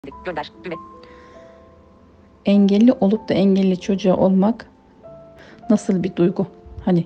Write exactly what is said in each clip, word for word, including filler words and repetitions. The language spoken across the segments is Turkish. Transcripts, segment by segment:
Gönder. Düğme. Engelli olup da engelli çocuğa olmak nasıl bir duygu? Hani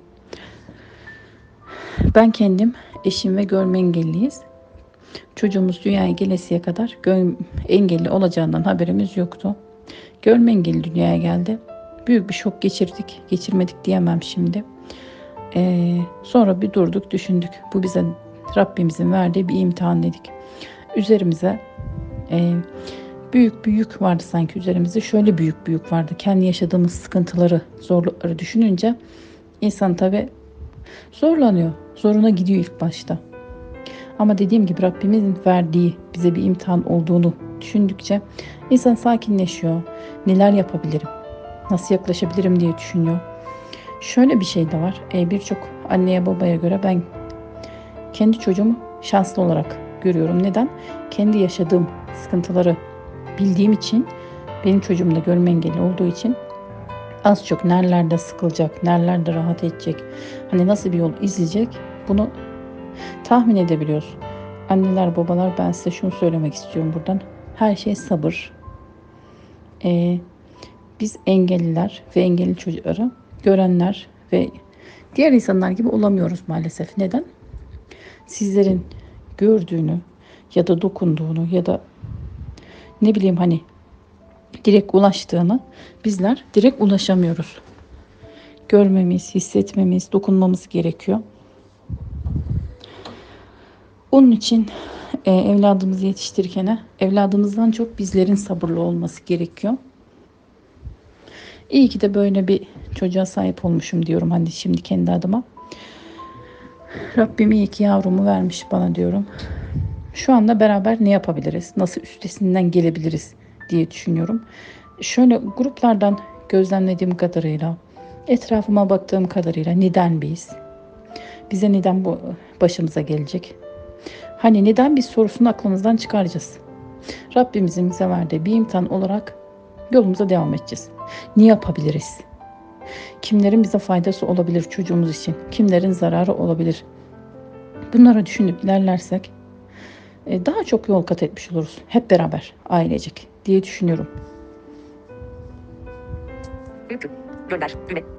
ben kendim, eşim ve görme engelliyiz. Çocuğumuz dünyaya gelesiye kadar gö- engelli olacağından haberimiz yoktu. Görme engelli dünyaya geldi. Büyük bir şok geçirdik. Geçirmedik diyemem şimdi. Ee, sonra bir durduk, düşündük. Bu bize Rabbimizin verdiği bir imtihan dedik. Üzerimize e, büyük bir yük vardı sanki üzerimizde. Şöyle büyük bir yük vardı. Kendi yaşadığımız sıkıntıları, zorlukları düşününce insan tabii zorlanıyor. Zoruna gidiyor ilk başta. Ama dediğim gibi Rabbimizin verdiği bize bir imtihan olduğunu düşündükçe insan sakinleşiyor. Neler yapabilirim? Nasıl yaklaşabilirim diye düşünüyor. Şöyle bir şey de var. E, Birçok anneye babaya göre ben kendi çocuğumu şanslı olarak görüyorum. Neden? Kendi yaşadığım sıkıntıları bildiğim için, benim çocuğum da görme engelli olduğu için az çok nerelerde sıkılacak, nerelerde rahat edecek, hani nasıl bir yol izleyecek, bunu tahmin edebiliyoruz. Anneler, babalar, ben size şunu söylemek istiyorum buradan. Her şey sabır. Ee, Biz engelliler ve engelli çocukları görenler ve diğer insanlar gibi olamıyoruz maalesef. Neden? Sizlerin gördüğünü ya da dokunduğunu ya da ne bileyim hani direkt ulaştığını bizler direkt ulaşamıyoruz. Görmemiz, hissetmemiz, dokunmamız gerekiyor. Onun için e, evladımızı yetiştirirken evladımızdan çok bizlerin sabırlı olması gerekiyor. İyi ki de böyle bir çocuğa sahip olmuşum diyorum hani şimdi kendi adıma. Rabbim iyi ki yavrumu vermiş bana diyorum. Şu anda beraber ne yapabiliriz? Nasıl üstesinden gelebiliriz diye düşünüyorum. Şöyle gruplardan gözlemlediğim kadarıyla, etrafıma baktığım kadarıyla neden biz? Bize neden bu başımıza gelecek? Hani neden biz sorusunu aklımızdan çıkaracağız. Rabbimizin bize verdiği bir imtihan olarak yolumuza devam edeceğiz. Ne yapabiliriz? Kimlerin bize faydası olabilir çocuğumuz için? Kimlerin zararı olabilir? Bunları düşünüp ilerlersek e, daha çok yol kat etmiş oluruz. Hep beraber ailecek diye düşünüyorum. Gönder. Düğme.